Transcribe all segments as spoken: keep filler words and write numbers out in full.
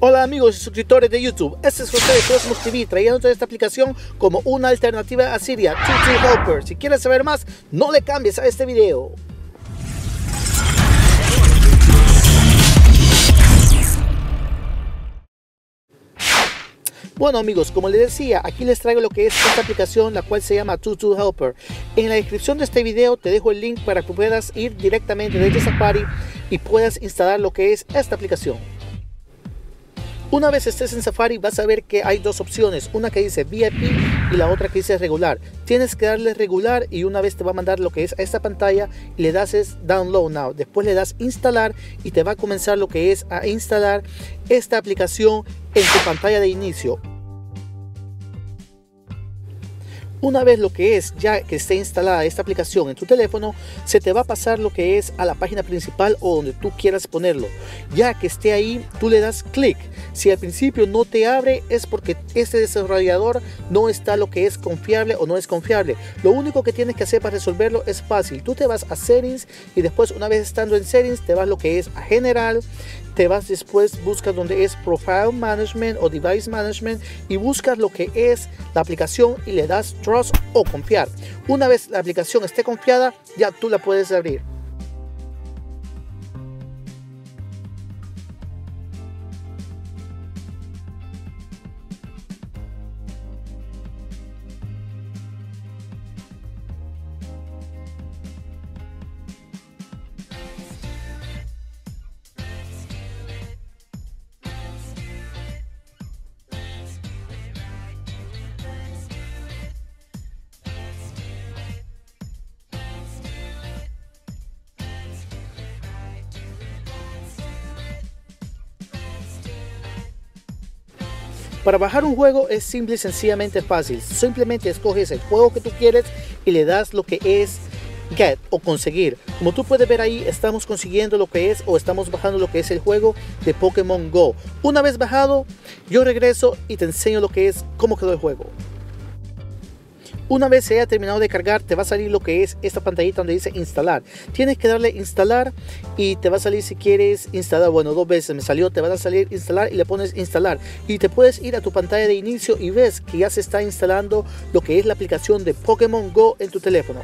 Hola amigos y suscriptores de YouTube, este es José de Cosmos T V trayéndote esta aplicación como una alternativa a Cydia, TwoTwo Helper. Si quieres saber más, no le cambies a este video. Bueno amigos, como les decía, aquí les traigo lo que es esta aplicación, la cual se llama TwoTwo Helper. En la descripción de este video te dejo el link para que puedas ir directamente desde Safari y puedas instalar lo que es esta aplicación. Una vez estés en Safari vas a ver que hay dos opciones, una que dice V I P y la otra que dice regular. Tienes que darle regular y una vez te va a mandar lo que es a esta pantalla y le das es download now. Después le das instalar y te va a comenzar lo que es a instalar esta aplicación en tu pantalla de inicio. Una vez lo que es ya que esté instalada esta aplicación en tu teléfono, se te va a pasar lo que es a la página principal o donde tú quieras ponerlo. Ya que esté ahí, tú le das clic. Si al principio no te abre es porque este desarrollador no está lo que es confiable o no es confiable. Lo único que tienes que hacer para resolverlo es fácil. Tú te vas a settings y después una vez estando en settings te vas lo que es a general. Te vas después, buscas donde es Profile Management o Device Management y buscas lo que es la aplicación y le das Trust o Confiar. Una vez la aplicación esté confiada, ya tú la puedes abrir. Para bajar un juego es simple y sencillamente fácil. Simplemente escoges el juego que tú quieres y le das lo que es get o conseguir. Como tú puedes ver ahí, estamos consiguiendo lo que es o estamos bajando lo que es el juego de Pokémon Go. Una vez bajado, yo regreso y te enseño lo que es cómo quedó el juego. Una vez se haya terminado de cargar, te va a salir lo que es esta pantallita donde dice instalar. Tienes que darle instalar y te va a salir si quieres instalar. Bueno, dos veces me salió, te va a salir instalar y le pones instalar. Y te puedes ir a tu pantalla de inicio y ves que ya se está instalando lo que es la aplicación de Pokémon Go en tu teléfono.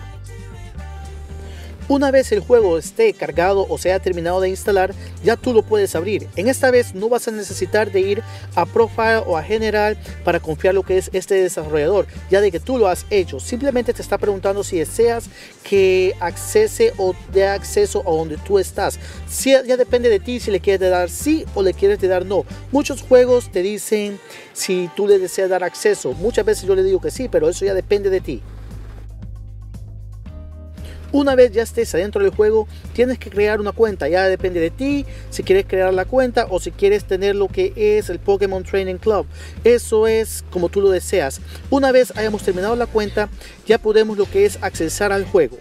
Una vez el juego esté cargado o se haya terminado de instalar, ya tú lo puedes abrir. En esta vez no vas a necesitar de ir a Profile o a General para confiar lo que es este desarrollador, ya de que tú lo has hecho. Simplemente te está preguntando si deseas que accese o dé acceso a donde tú estás. Si, ya depende de ti si le quieres dar sí o le quieres dar no. Muchos juegos te dicen si tú le deseas dar acceso. Muchas veces yo le digo que sí, pero eso ya depende de ti. Una vez ya estés adentro del juego, tienes que crear una cuenta. Ya depende de ti si quieres crear la cuenta o si quieres tener lo que es el Pokémon Training Club. Eso es como tú lo deseas. Una vez hayamos terminado la cuenta, ya podemos lo que es accesar al juego.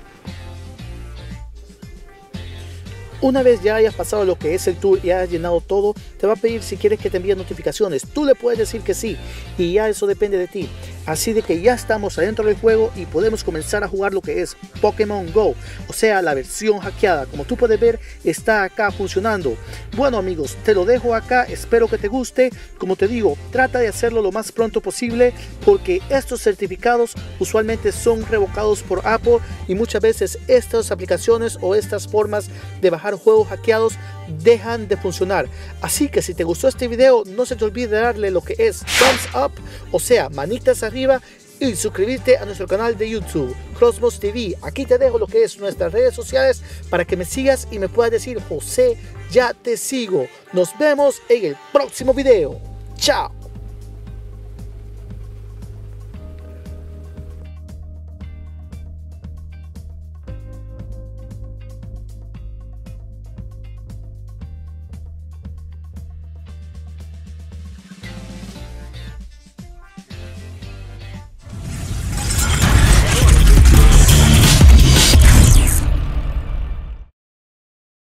Una vez ya hayas pasado lo que es el tour y hayas llenado todo, te va a pedir si quieres que te envíe notificaciones. Tú le puedes decir que sí y ya eso depende de ti. Así de que ya estamos adentro del juego y podemos comenzar a jugar lo que es Pokémon Go. O sea, la versión hackeada. Como tú puedes ver, está acá funcionando. Bueno amigos, te lo dejo acá. Espero que te guste. Como te digo, trata de hacerlo lo más pronto posible porque estos certificados usualmente son revocados por Apple y muchas veces estas aplicaciones o estas formas de bajar juegos hackeados dejan de funcionar. Así que si te gustó este video, no se te olvide de darle lo que es thumbs up, o sea, manitas arriba, y suscribirte a nuestro canal de YouTube, Cosmos T V. Aquí te dejo lo que es nuestras redes sociales para que me sigas y me puedas decir, José, ya te sigo. Nos vemos en el próximo video. Chao.